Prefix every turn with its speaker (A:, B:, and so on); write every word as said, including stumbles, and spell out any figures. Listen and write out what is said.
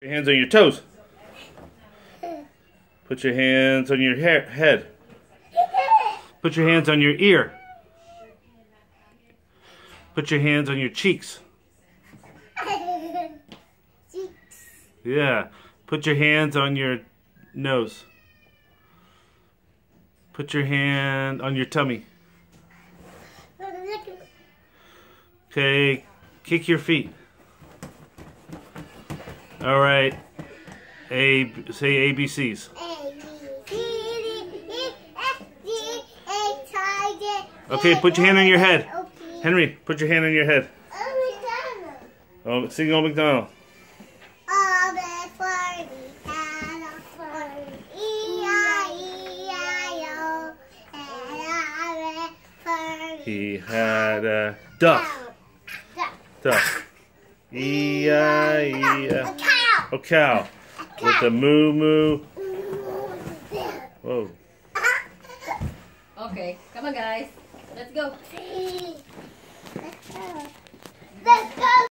A: Your hands on your toes. Put your hands on your hair, head. Put your hands on your ear. Put your hands on your cheeks.
B: Cheeks.
A: Yeah. Put your hands on your nose. Put your hand on your tummy. Okay. Kick your feet. All right. A say A B Cs.
B: A, B, C, D, E, F, G, H, I, J.
A: Okay, put your hand on your head.
B: Okay.
A: Henry, put your hand on your head.
B: Oh,
A: Oh, sing Old MacDonald.
B: all the for McDonald for E I E I O. And all the for
A: He had a duck.
B: Duck.
A: Duck. E I E
B: A
A: I.
B: cow.
A: A cow. With the moo moo. Whoa.
C: Okay, come on guys. Let's go.
B: Let's go. Let's go.